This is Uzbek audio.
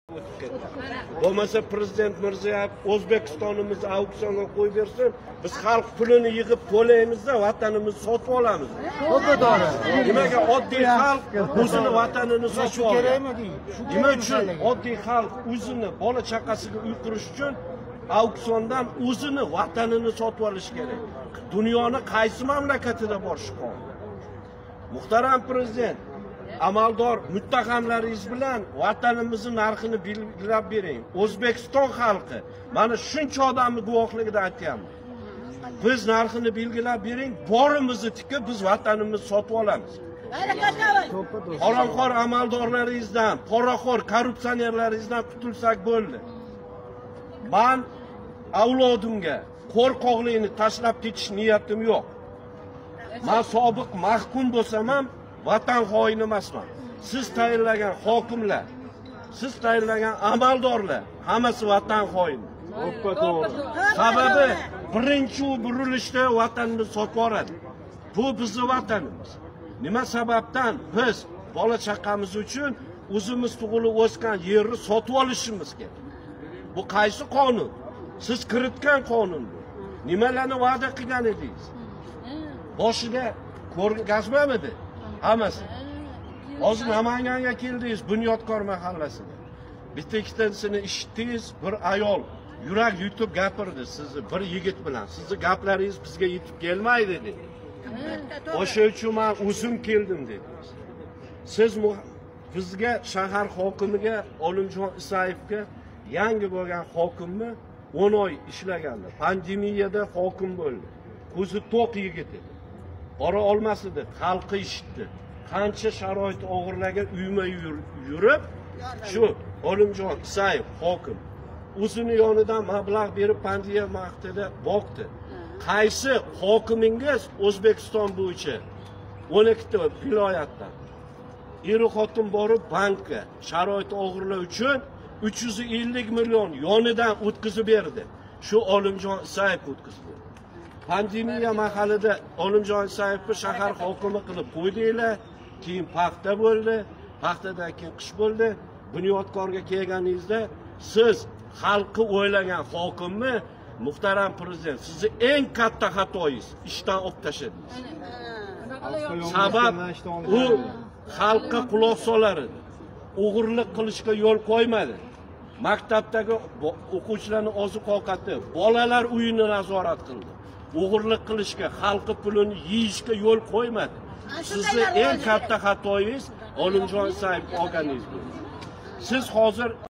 Bo'lmasa prezident Mirziyoyev O'zbekistonimizni auksionga qo'yib bersin, biz xalq pulini yig'ib to'laymiz-da, vatanimizni sotib olamiz. Nimaga oddiy xalq o'zini vatanini sotib oladi? Nima uchun oddiy xalq o'zini bola chaqasiga uy qurish uchun auksiondan o'zini vatanini sotib olish kerak? Dunyoni qaysi mamlakatida bor shu qonun? Muhtaram prezident, amaldor muttahamlaringiz bilan vatanimizning narxini belgilab bering. O'zbekiston xalqi mana shuncha odamning guvohligida aytyapman. Biz narxini belgilab bering, borimizni tikib biz vatanimizni sotib olamiz. Qorong'or amaldorlaringizdan, poraxo'r korrupsionerlaringizdan qutulsak bo'ldi. Men avlodimga qo'rqoqlikni tashlab ketish niyatim yo'q. Men sobiq mahkum bo'lsam ham vatan xoini emasman. Siz tayinlagan hokimlar, siz tayinlagan amaldorlar hammasi vatan xoini. Sababi birinchi burilishda vatanni sotib oladi. Bu bizning vatanimiz. Nima sababdan biz bola chaqamiz uchun o'zimiz tug'ilib o'sgan yerni sotib olishimiz kerak? Bu qaysi qonun? Siz kiritgan qonun bu. Nimalarni va'da qilgan edingiz? Boshiga ko'rgazmamidi? Hammasi. Hozir Namanganga keldingiz, Bunyodkor mahallasiga. Bitta ikkitasini eshitdingiz, bir ayol yurak yutib gapirdi sizni bir yigit bilan. Sizni gaplaringiz bizga yetib kelmaydi dedi. O'sha uchun men o'zim keldim dedingiz. Siz bizga shahar hokimiga Olimjon Isayevga yangi bo'lgan hokimni 10 oy ishlagandi. Pandemiyada hokim bo'ldi. Ko'zi to'q yigit edi. Bora olmas edi, xalqi eshitdi. Qancha sharoit og'irlagan uyma yurib, shu Olimjon Isayev hokim o'zini yonidan mablag' berib pandemiya vaqtida boqdi. Qaysi hokimingiz O'zbekiston bo'yicha 12 ta viloyatdan xotin borib bankka sharoit og'irlar uchun 350 million yonidan o'tkazib berdi. Shu Olimjon Isayev o'tkazdi. Pandemiya mahalida Olimjon Isayevni shahar hokimi qilib qo'ydinglar, keyin paxta bo'ldi, paxtadan keyin qish bo'ldi. Bunyodkorga kelganingizda siz xalqni o'ylagan hokimni, muhtaram prezident, sizni eng katta xatoyingiz ishdan olib tashladingiz. Sabab u xalqqa quloq solar edi. O'g'irlik qilishga yo'l qo'ymadi. Maktabdagi o'quvchilarning oziq-ovqati, bolalar uyini nazorat qildi. O'g'irlik qilishga, xalqi pulini yeyishga yo'l qo'ymadi. Sizni eng katta xatoyingiz Olimjon Isayev olganingiz. Siz hozir